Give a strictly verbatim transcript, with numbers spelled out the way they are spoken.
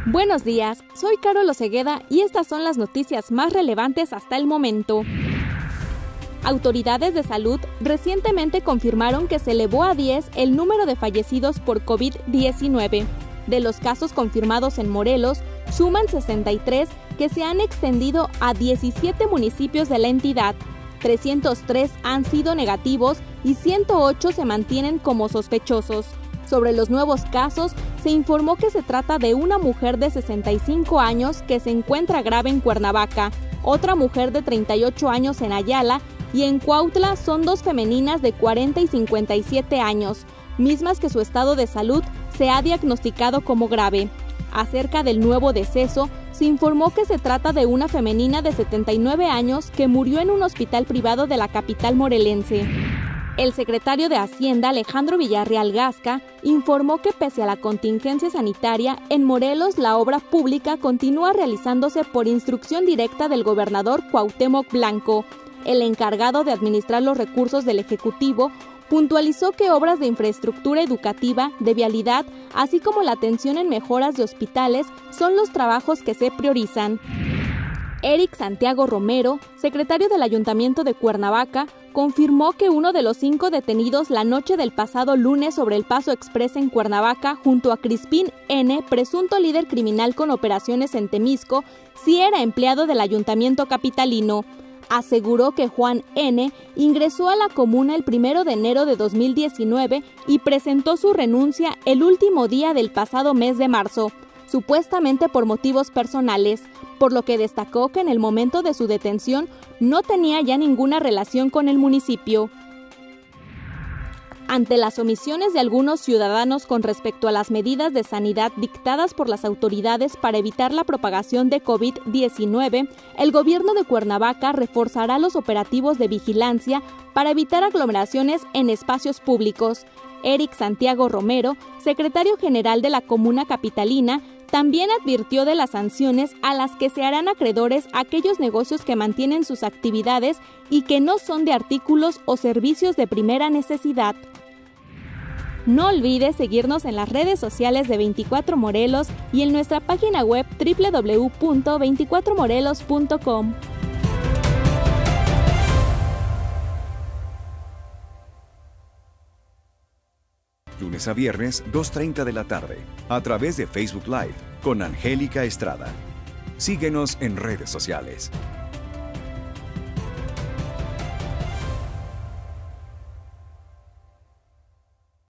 Buenos días, soy Carol Osegueda y estas son las noticias más relevantes hasta el momento. Autoridades de salud recientemente confirmaron que se elevó a diez el número de fallecidos por COVID diecinueve. De los casos confirmados en Morelos, suman sesenta y tres que se han extendido a diecisiete municipios de la entidad. trescientos tres han sido negativos y ciento ocho se mantienen como sospechosos. Sobre los nuevos casos, se informó que se trata de una mujer de sesenta y cinco años que se encuentra grave en Cuernavaca, otra mujer de treinta y ocho años en Ayala y en Cuautla son dos femeninas de cuarenta y cincuenta y siete años, mismas que su estado de salud se ha diagnosticado como grave. Acerca del nuevo deceso, se informó que se trata de una femenina de setenta y nueve años que murió en un hospital privado de la capital morelense. El secretario de Hacienda, Alejandro Villarreal Gasca, informó que pese a la contingencia sanitaria, en Morelos la obra pública continúa realizándose por instrucción directa del gobernador Cuauhtémoc Blanco. El encargado de administrar los recursos del Ejecutivo puntualizó que obras de infraestructura educativa, de vialidad, así como la atención en mejoras de hospitales son los trabajos que se priorizan. Eric Santiago Romero, secretario del Ayuntamiento de Cuernavaca, confirmó que uno de los cinco detenidos la noche del pasado lunes sobre el Paso Express en Cuernavaca junto a Crispín N., presunto líder criminal con operaciones en Temisco, sí era empleado del Ayuntamiento capitalino. Aseguró que Juan N. ingresó a la comuna el primero de enero de dos mil diecinueve y presentó su renuncia el último día del pasado mes de marzo, supuestamente por motivos personales, por lo que destacó que en el momento de su detención no tenía ya ninguna relación con el municipio. Ante las omisiones de algunos ciudadanos con respecto a las medidas de sanidad dictadas por las autoridades para evitar la propagación de COVID diecinueve, el gobierno de Cuernavaca reforzará los operativos de vigilancia para evitar aglomeraciones en espacios públicos. Eric Santiago Romero, secretario general de la comuna capitalina, también advirtió de las sanciones a las que se harán acreedores aquellos negocios que mantienen sus actividades y que no son de artículos o servicios de primera necesidad. No olvides seguirnos en las redes sociales de veinticuatro Morelos y en nuestra página web doble u doble u doble u punto veinticuatro morelos punto com. Lunes a viernes, dos treinta de la tarde, a través de Facebook Live con Angélica Estrada. Síguenos en redes sociales.